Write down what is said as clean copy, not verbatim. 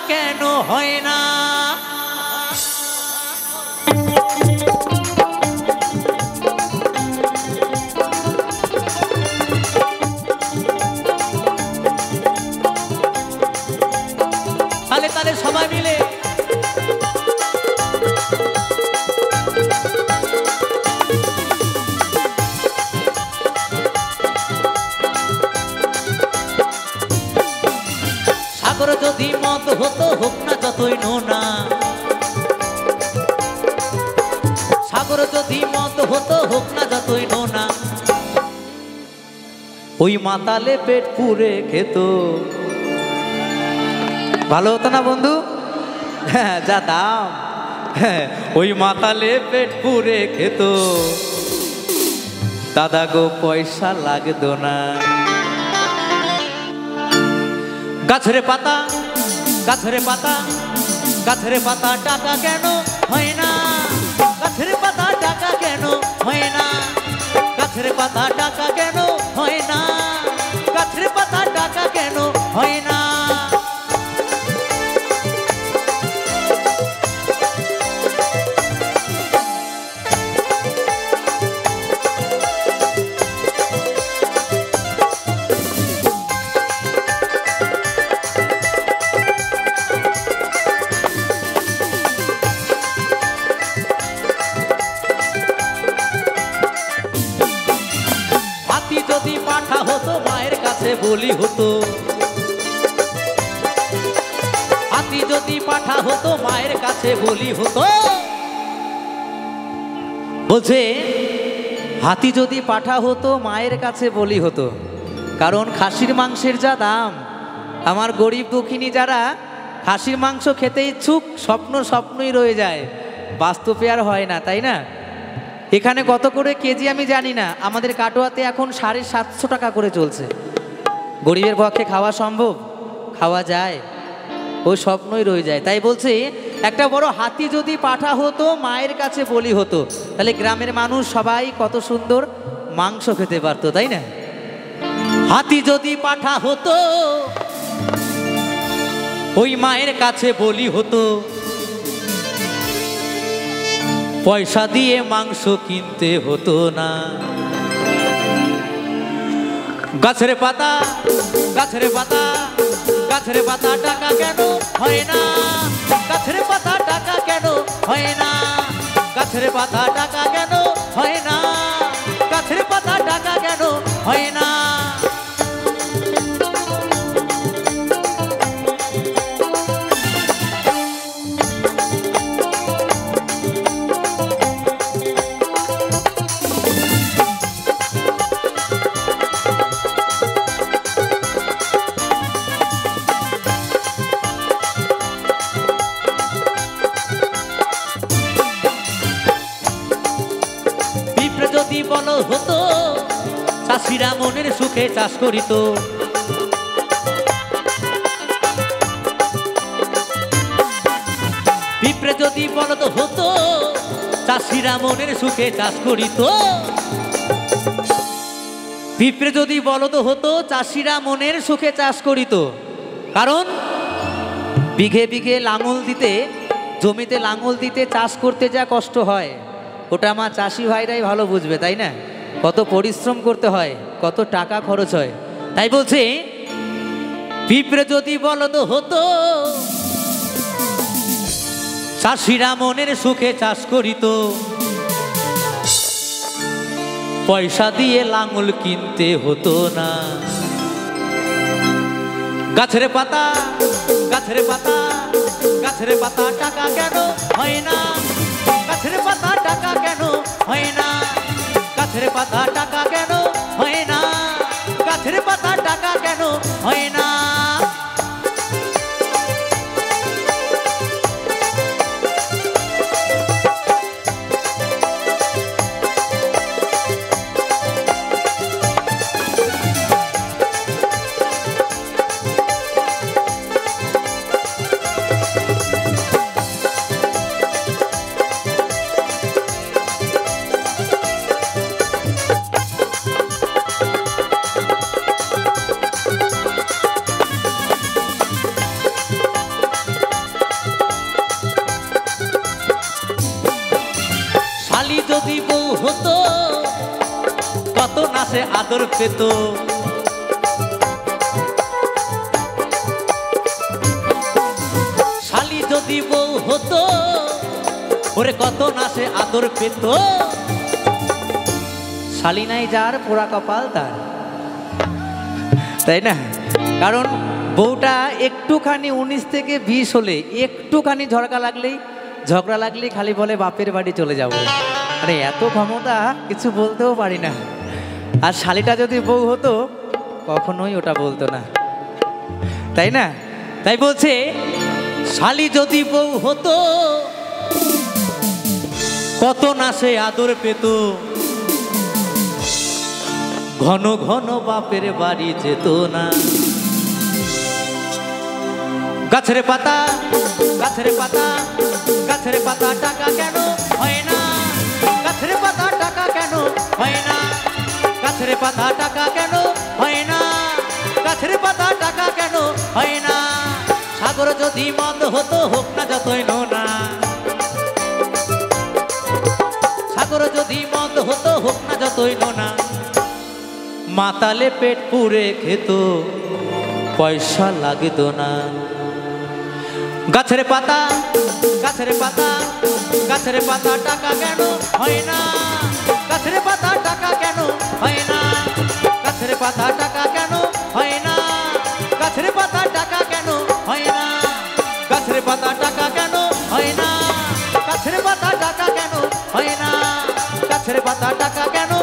কেন হয় না? তালে তালে সবাই মিলে সাগর যদি মদ হতো হোক না যতই নোনা, সাগর যদি মদ হতো হোক না যতই নোনা, ওই মাতালে পেট পুরে খেত। ভালো হতো না বন্ধু? হ্যাঁ, যা দাম। হ্যাঁ, ওই মাতালে পেট পুরে খেত, দাদা গো পয়সা লাগতো না। গাছের পাতা, গাছের পাতা, গাছের পাতা টাকা কেন হয় না? গাছের পাতা টাকা কেন হয় না? গাছের পাতা টাকা কেন হয় না? গাছের পাতা টাকা কেন হয় না? যদি পাঠা হতো মায়ের কাছে বলি হতো, হাতি যদি পাঠা হতো মায়ের কাছে বলি হতো। বলছে হাতি যদি পাঠা হতো মায়ের কাছে বলি হতো, কারণ খাসির মাংসের যা দাম। আমার গরিব দুঃখিনী যারা খাসির মাংস খেতে ইচ্ছুক, স্বপ্নই রয়ে যায়, বাস্তবে আর হয় না, তাই না? এখানে কত করে কেজি আমি জানি না, আমাদের কাটোয়াতে এখন 750 টাকা করে চলছে। গরিবের পক্ষে খাওয়া সম্ভব? খাওয়া যায়, ওই স্বপ্নই রয়ে যায়। তাই বলছি একটা বড় হাতি যদি পাঠা হতো মায়ের কাছে বলি হতো, তাহলে গ্রামের মানুষ সবাই কত সুন্দর মাংস খেতে পারতো, তাই না? হাতি যদি পাঠা হতো ওই মায়ের কাছে বলি হতো, পয়সা দিয়ে মাংস কিনতে হতো না। গাছের পাতা, গাছের পাতা, গাছের পাতা টাকা কেন হয় না? গাছের পাতা টাকা কেন হয় না? গাছের পাতা টাকা কেন হয় না? গাছের পাতা টাকা কেন হয় না? যদি বল হতো চাষিরা মনের সুখে চাষ করিত, পিঁপড়ে যদি বলদ হতো চাষিরা মনের সুখে চাষ করিত, পিঁপড়ে যদি বলদ হতো চাষিরা মনের সুখে চাষ করিত। কারণ বিঘে বিঘে লাঙল দিতে, জমিতে লাঙল দিতে, চাষ করতে যা কষ্ট হয় ওটা আমার চাষি ভাইরাই ভালো বুঝবে, তাই না? কত পরিশ্রম করতে হয়, কত টাকা খরচ হয়। তাই বলছি পিঁপড়ে যদি বলদ হতো চাষিরা মনের সুখে চাষ করিত, পয়সা দিয়ে লাঙল কিনতে হতো না। গাছের পাতা, গাছের পাতা, গাছের পাতা টাকা কেন হয় না? গাছের পাতা টাকা কেন হয় না? গাছের পাতা টাকা কেন হয় না? গাছের পাতা টাকা কেন হয় না? সে আদর পেত। শালি যদি বউ হতো ওরে কত না সে আদর পেত। শালি নাই যার পোড়া কপাল তার, তাই না? কারণ বউটা একটুখানি 19 থেকে 20 হলে একটুখানি ঝগড়া লাগলেই খালি বলে বাপের বাড়ি চলে যাবো। আরে এত ক্ষমতা, কিছু বলতেও পারি না। আর শালিটা যদি বউ হতো কখনোই ওটা বলতো না, তাই না? তাই বলছে শালি যদি বউ হতো কত না সে আদর পেত। ঘন ঘন বাপের বাড়ি যেত না। গাছের পাতা গাছের পাতা গাছের পাতা টাকা কেন হয় না? গাছের পাতা টাকা কেন হয় না? গাছের পাতা টাকা কেন হয় না? গাছের পাতা টাকা কেন হয় না? সাগর যদি মদ হতো হোক না যতই নোনা। সাগর যদি মদ হতো হোক না যতই নোনা। মাতালে পেট পুরে খেত, পয়সা লাগত না। গাছের পাতা গাছের পাতা গাছের পাতা টাকা কেন হয় না? গাছের পাতা টাকা কেন হয় না? গাছের পাতা টাকা কেন হয় না? গাছের পাতা টাকা কেন হয় না? গাছের পাতা টাকা কেন হয় না? গাছের পাতা টাকা কেন হয় না? গাছের পাতা টাকা কেন